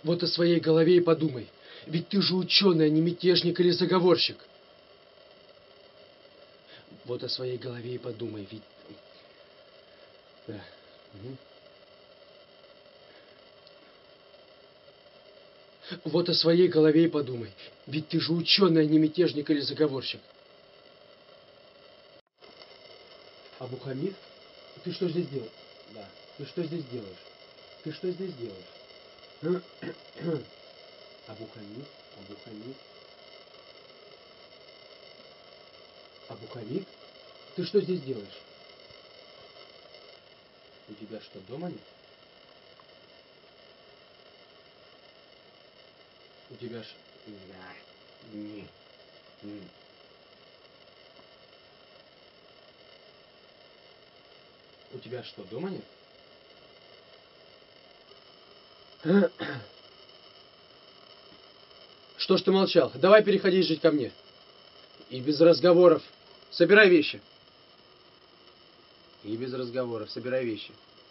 Вот о своей голове и подумай. Ведь ты же ученый, а не мятежник или заговорщик. Вот о своей голове и подумай, ведь... Да. Угу. Вот о своей голове и подумай. Ведь ты же ученый, а не мятежник или заговорщик. Абухамид? Ты что здесь делаешь? Да. Ты что здесь делаешь? Ты что здесь делаешь? Абухамид? Абухамид? Абухамид? Ты что здесь делаешь? У тебя что, дома нет? У тебя ж... Да. Не. У тебя что, дома нет? Что ж ты молчал? Давай переходи жить ко мне. И без разговоров. Собирай вещи. И без разговоров. Собирай вещи.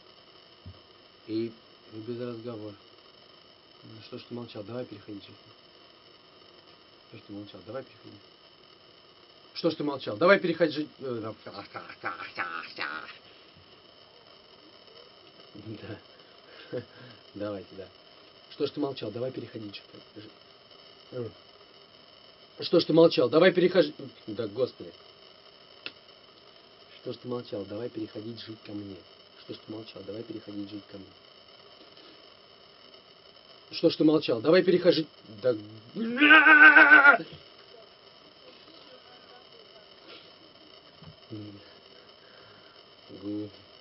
И без разговоров. Ну, что ж ты молчал? Давай переходи жить. Что ж ты молчал? Давай переходи. Что ж ты молчал? Давай переходи жить. Да. Давайте, да. Что ж ты молчал? Давай переходи жить. Что ж ты молчал? Давай переходи... Да, господи. Что ж ты молчал? Давай переходить жить ко мне. Что ж ты молчал? Давай переходить жить ко мне. Что ж ты молчал? Давай переходи... Да...